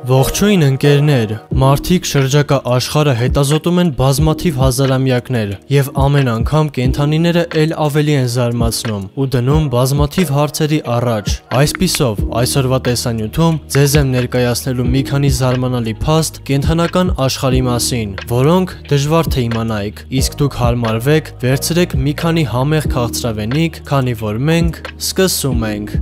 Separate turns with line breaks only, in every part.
Ողջույն ընկերներ, մարդիկ շրջակա աշխարհը հետազոտում են բազմաթիվ հազարամյակներ եւ ամեն անգամ կենդանիները ել ավելի են զարմացնում ու դնում բազմաթիվ հարցերի առաջ։ Այսպիսով, այսօրվա տեսանյութում ձեզ եմ ներկայացնելու մի քանի զարմանալի փաստ կենդանական աշխարհի մասին, որոնք դժվար թե իմանայիք, իսկ դուք հարմարվեք, վերցրեք մի քանի համեղ քաղցրավենիք, քանի որ մենք սկսում ենք։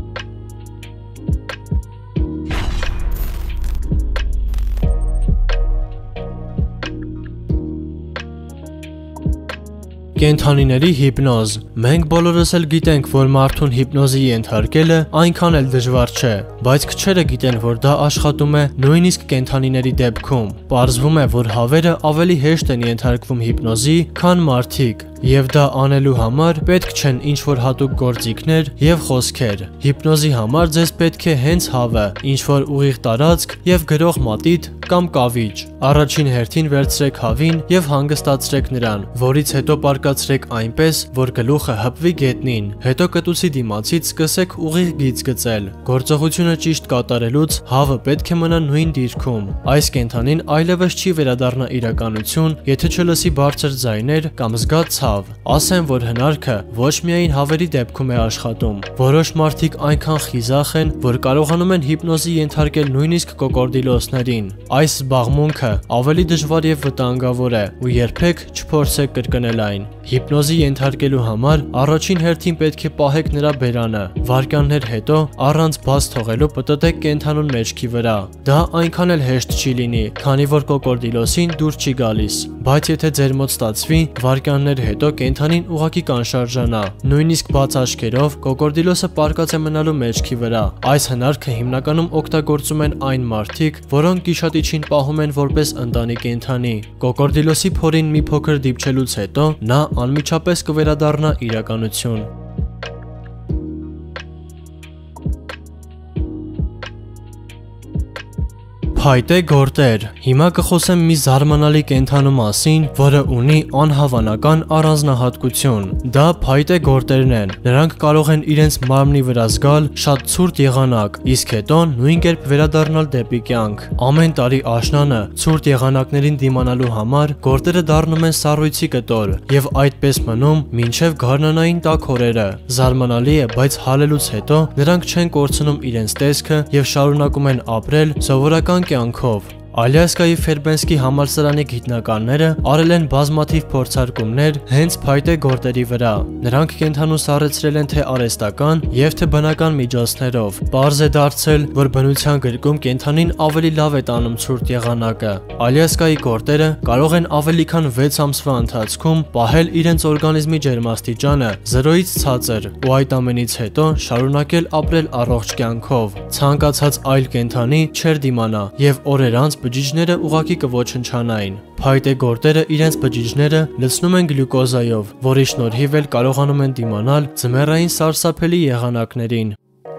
Կենդանիների հիպնոզ։ Մենք բոլորս էլ գիտենք, որ մարդուն հիպնոզի ենթարկելը այնքան էլ դժվար չէ, բայց քչերը գիտեն, որ դա աշխատում է նույնիսկ կենդանիների դեպքում։ Պարզվում է, որ հավերը ավելի հեշտ են ենթարկվում հիպնոզի, քան մարդիկ, եւ դա անելու համար պետք չեն ինչ-որ հատուկ գործիքներ եւ խոսքեր։ Հիպնոզի համար ձեզ պետք է հենց հավը, ինչ-որ ուղիղ տարածք եւ գրող մատիտ կամ կավիճ։ Առաջին հերթին վերցրեք հավին եւ հանգստացրեք նրան, որից հետո պարկացրեք այնպես, որ գլուխը հպվի գետնին։ Հետո կտուցի դիմացից սկսեք ուղիղ գիծ գծել։ Գործողությունը ճիշտ կատարելուց հավը պետք է մնա նույն դիրքում։ Այս կենդանին այլևս չի վերադառնա իրականություն, եթե չլսի բարձր ձայներ կամ զգա ցավ։ Ասեմ, որ հնարքը ոչ միայն հավերի դեպքում է աշխատում։ Որոշ մարդիկ այնքան խիզախ են, որ կարողանում են հիպնոզի ենթարկել նույնիսկ կոկորդիլոսներին։ Այս զբաղմունքը ավելի դժվար եւ վտանգավոր է ու երբեք չփորձեք կրկնել այն։ Հիպնոզի ենթարկելու համար առաջին հերթին պետք է պահեք նրա բերանը։ Վայրկյաններ հետո առանց բաց թողելու պտտեք կենդանուն մեջքի վրա։ Դա այնքան էլ հեշտ չի լինի, քանի որ կոկորդիլոսին դուր չի գալիս։ Բայց եթե ձեր մոտ ստացվի, վայրկյաններ հետո կենդանին ուղղակի կանշարժանա։ Նույնիսկ բաց աչքերով կոկորդիլոսը պարկած է մնալու մեջքի վրա։ Այս հնարքը հիմնականում օգտագործում են այն մարդիկ, որոնք գիշատիչին պահում են որպես ընտանի կենդանի։ Կոկորդիլոսի փորին մի փոքր դիպչելուց հետո նա անմիջապես կվերադառնա իրականություն։ Փայտե գորտեր։ Հիմա կխոսեմ մի զարմանալի կենդանու մասին, որը ունի անհավանական առանձնահատկություն։ Դա փայտե գորտերն են։ Նրանք կարող են իրենց մարմնի վրա զգալ շատ ցուրտ եղանակ, իսկ հետո նույն կերպ վերադառնալ դեպի կյանք։ Ամեն տարի աշնանը ցուրտ եղանակներին դիմանալու համար գորտերը դառնում են սառույցի կտոր եւ այդպես մնում մինչեւ գարնանային տաք օրերը։ Զարմանալի է, բայց հալելուց հետո նրանք չեն կորցնում իրենց տեսքը եւ շարունակում են ապրել սովորական կյանքով։ Ալյասկայի Ֆերբենսկի համալսարանի գիտնականները արել են բազմաթիվ փորձարկումներ հենց փայտե գորտերի վրա։ Նրանք կենդանու սառեցրել են թե արհեստական եւ թե բնական միջոցներով։ Պարզ է դարձել, որ բնության գրկում կենդանին ավելի լավ է տանում ցուրտ եղանակը։ Ալյասկայի գորտերը կարող են ավելի քան 6 ամսվա ընթացքում պահել իրենց օրգանիզմի ջերմաստիճանը 0-ից ցածր ու այդ ամենից հետո շարունակել ապրել առողջ կյանքով։ Ցանկացած այլ կենդանի չէր դիմանա եւ օրեր անց բջիջները ուղակի կոչնչանային։ Փայտե գորտերը իրենց բջիջները լցնում են գլյուկոզայով, որի շնորհիվ էլ կարողանում են դիմանալ ձմեռային սարսափելի եղանակներին։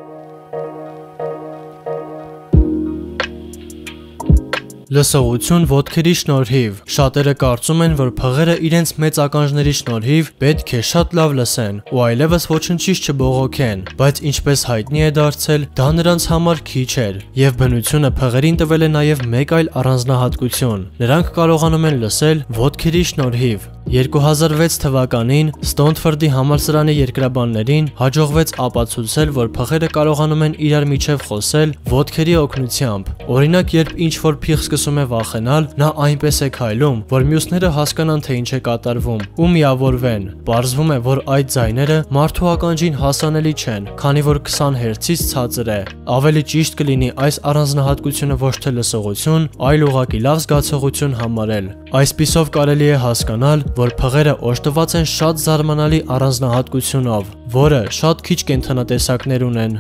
Լսողություն ոտքերի շնորհիվ։ Շատերը կարծում են, որ փղերը իրենց մեծ ականջների շնորհիվ պետք է շատ լավ լսեն ու այլևս ոչնչից չբողոքեն, բայց ինչպես հայտնի է դարձել, դա նրանց համար քիչ էր, եւ բնությունը փղերին տվել է նաեւ մեկ այլ առանձնահատկություն։ Նրանք կարողանում են լսել ոտքերի շնորհիվ։ 2006 թվականին Ստոնֆորդի համալսարանի երկրաբաններին հաջողվեց ապացուցել, որ փղերը կարողանում են իրար միջև խոսել ոտքերի օգնությամբ։ Օրինակ, երբ ինչ-որ փիղ սկսում է վախենալ, նա այնպես է քայլում, որ մյուսները հասկանան, թե ինչ է կատարվում ու միավորվեն։ Պարզվում է, որ այդ ձայները մարդու ականջին հասանելի չեն, քանի որ 20 հերցից ցածր է։ Ավելի ճիշտ կլինի այս առանձնահատկությունը ոչ թե լսողություն, այլ ուղղակի լավ զգացողություն համարել։ Այսպիսով կարելի է հասկանալ, որ փղերը օժտված են շատ զարմանալի առանձնահատկությունով, որը շատ քիչ կենդանատեսակներ ունեն։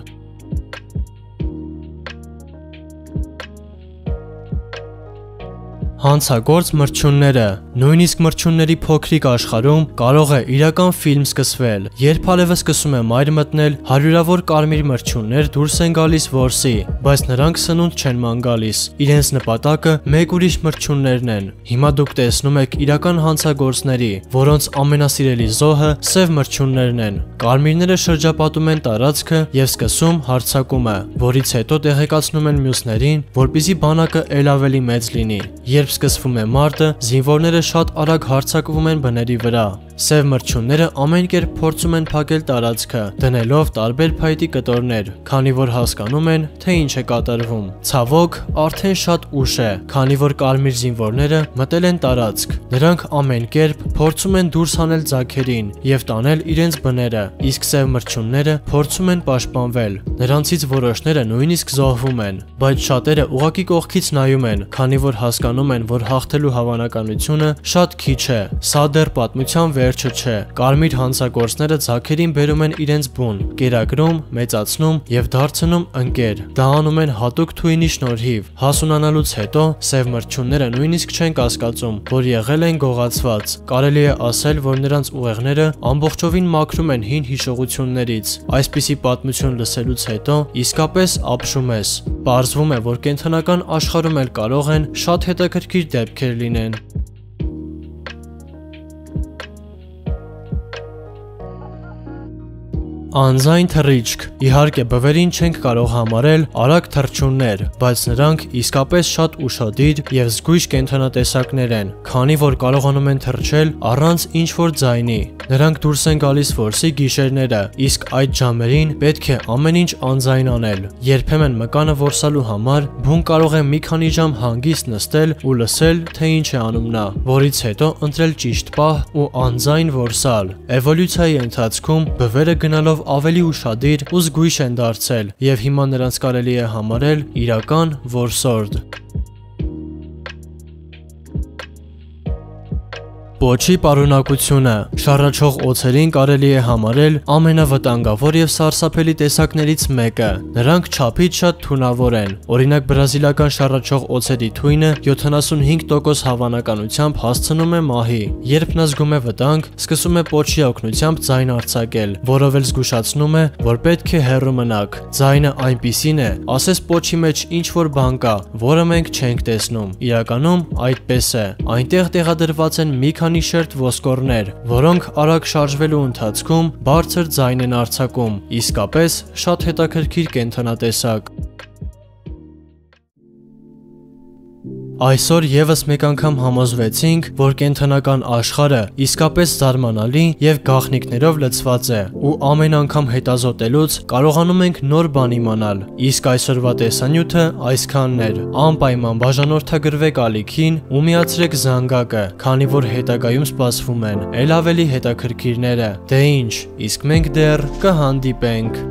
Հանցագործ մրջյունները։ Նույնիսկ մրջյունների փոքրիկ աշխարհում կարող է իրական ֆիլմ սկսվել, երբ Ալևը սկսում է մայր մտնել, հարյուրավոր կարմիր մրջյուններ դուրս են գալիս որսի, բայց նրանք սնունդ չեն ման գալիս։ Իրենց նպատակը մեկ ուրիշ մրջյուններն են։ Հիմա դուք տեսնում եք իրական հանցագործների, որոնց ամենասիրելի զոհը սև մրջյուններն են։ Կարմիրները շրջապատում են տարածքը եւ սկսում հարձակումը, որից հետո տեղեկացնում են մյուսներին, որպեսզի բանակը ել ավելի մեծ լինի։ Երբ սկսվում է մարտը, զինվորները շատ արագ հարձակվում են բների վրա։ Սև մրջյունները ամեն կերպ փորձում են փակել տարածքը, դնելով տարբեր փայտի կտորներ, քանի որ հասկանում են, թե ինչ է կատարվում։ Ցավոք, արդեն շատ ուշ է, քանի որ կարմիր զինվորները մտել են տարածք։ Նրանք ամեն կերպ փորձում են դուրս հանել ձագերին եւ տանել իրենց բները, իսկ սև մրջյունները փորձում են պաշտպանվել։ Նրանցից որոշները նույնիսկ զոհվում են, բայց շատերը ուղղակի կողքից նայում են, քանի որ հասկանում են, որ հաղթելու հավանականությունը շատ քիչ է։ Սա դեռ պատմության վերջը չէ։ Կարմիր հանցագործները ձագերին բերում են իրենց բուն, կերակրում, մեծացնում եւ դարձնում ընկեր։ Դա անում են հատուկ թույնի շնորհիվ։ Հասունանալուց հետո սև մրջյունները նույնիսկ չեն կասկածում, որ եղել են գողացված։ Կարելի է ասել, որ նրանց ուղեղները ամբողջովին մաքրում են հին հիշողություններից։ Այսպիսի պատմություն լսելուց հետո իսկապես ապշում ես։ Պարզվում է, որ կենդանական աշխարհում էլ կարող են շատ հետաքրքիր դեպքեր լինեն։ Անձայն թռիչք։ Իհարկե բվերին չենք կարող համարել արագ թռչուններ, բայց նրանք իսկապես շատ ուշադիր եւ զգույշ կենդանատեսակներ են, քանի որ կարողանում են թռչել առանց ինչ-որ ձայնի։ Նրանք դուրս են գալիս որսի գիշերները, իսկ այդ ժամերին պետք է ամեն ինչ անձայն անել։ Երբեմն մկանը որսալու համար բուն կարող է մի քանի ժամ հանգիստ նստել ու լսել, թե ինչ է անում նա, որից հետո ընտրել ճիշտ պահ ու անձայն որսալ։ Էվոլյուցիայի ընթացքում բվերը գնալով ավելի ուշադիր ու զգույշ են դարձել եւ հիմա նրանց կարելի է համարել իրական որսորդ։ Պոչի պարունակությունը։ Շառաչող օձերին կարելի է համարել ամենավտանգավոր եւ սարսափելի տեսակներից մեկը։ Նրանք չափից շատ թունավոր են։ Օրինակ բրազիլական շառաչող օձերի թույնը 75% հավանականությամբ հասցնում է մահի։ Երբ նա զգում է վտանգ, սկսում է պոչի օգնությամբ ձայն արձակել, որով էլ զգուշացնում է, որ պետք է հեռու մնաք։ Ձայնը այնպիսին է, ասես պոչի մեջ ինչ-որ բան կա, որը մենք չենք տեսնում։ Իրականում այդպես է։ Այնտեղ տեղադրված են մի քանի շերտ ոսկորներ, որոնք արագ շարժվելու ընթացքում բարձր ձայն են արձակում։ Իսկապես շատ հետաքրքիր կենդանատեսակ։ Այսօր եւս մեկ անգամ համոզվեցինք, որ կենդանական աշխարհը իսկապես զարմանալի եւ գաղտնիքներով լցված է, ու ամեն անգամ հետազոտելուց կարողանում ենք նոր բան իմանալ։ Իսկ այսօրվա տեսանյութը այսքանն էր։ Անպայման բաժանորդագրվեք ալիքին ու միացրեք զանգակը, քանի որ հետագայում սպասվում են ել ավելի հետաքրքիրները։ Դե ինչ, իսկ մենք դեռ կհանդիպենք։